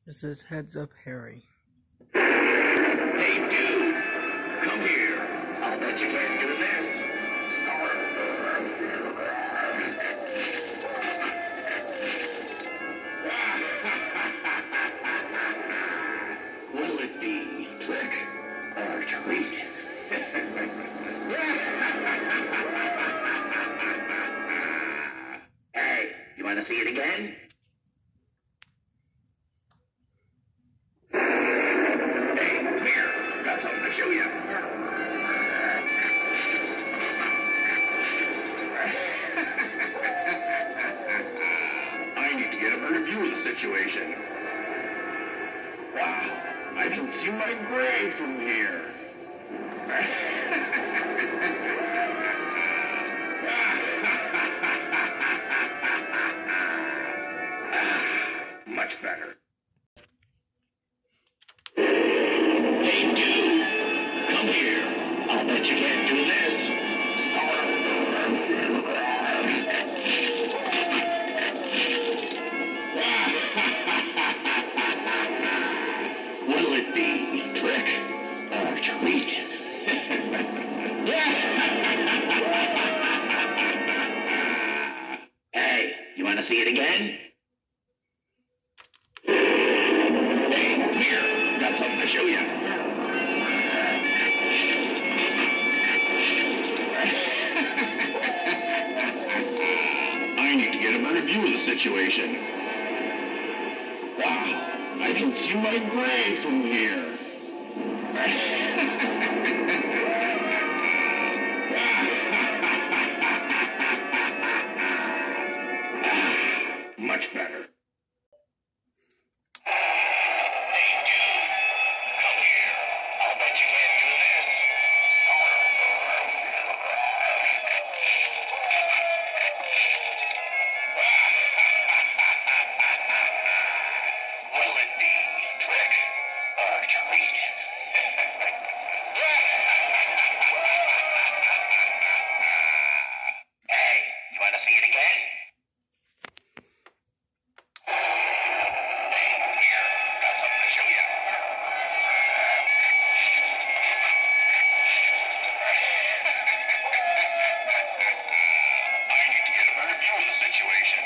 It says heads up Harry. Hey dude, come here. I'll bet you can't do this. Will it be trick or treat? Hey, you want to see it again? Situation. Wow, I can see my grave from here. Much better. Hey dude, come here. I'll bet you can't do this. Will it be trick or treat? Hey, you want to see it again? Hey, here, got something to show you. I need to get a better view of the situation. Wow, I can see my grave from here. Much better. Hey dude, come here. I'll bet you can't do this. Will it be trick or treat? Hey, you want to see it again? Hey, here, got something to show you. I need to get a better view of the situation.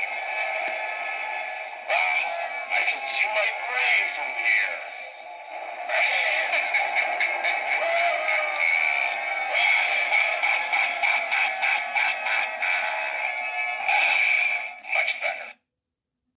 Wow, I can see my grave from here.